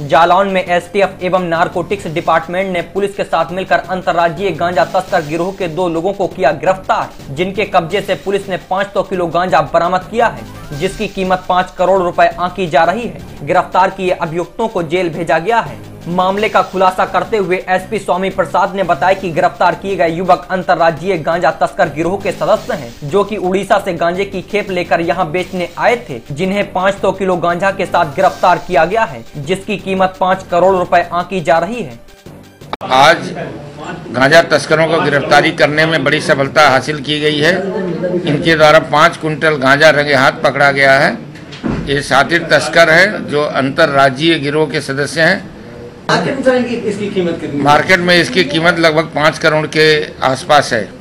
जालौन में एसटीएफ एवं narcotics department ने पुलिस के साथ मिलकर अंतर्राज्यीय गांजा तस्कर गिरोह के 2 लोगों को किया गिरफ्तार, जिनके कब्जे से पुलिस ने 500 किलो गांजा बरामद किया है, जिसकी कीमत 5 करोड़ रुपए आंकी जा रही है। गिरफ्तार किए अभियुक्तों को जेल भेजा गया है। मामले का खुलासा करते हुए एसपी स्वामी प्रसाद ने बताया कि गिरफ्तार किए गए युवक अंतर्राज्यीय गांजा तस्कर गिरोह के सदस्य हैं, जो कि उड़ीसा से गांजे की खेप लेकर यहां बेचने आए थे, जिन्हें 500 किलो गांजा के साथ गिरफ्तार किया गया है, जिसकी कीमत 5 करोड़ रुपए आंकी जा रही है। आज गांजा तस्करों को गिरफ्तारी करने में बड़ी सफलता हासिल की गई है। इनके द्वारा 5 कुंटल गांजा रंगे हाथ पकड़ा गया है। ये शातिर तस्कर है जो अंतर्राज्यीय गिरोह के सदस्य हैं। इसकी कीमत कितनी? मार्केट में इसकी कीमत लगभग 5 करोड़ के आसपास है।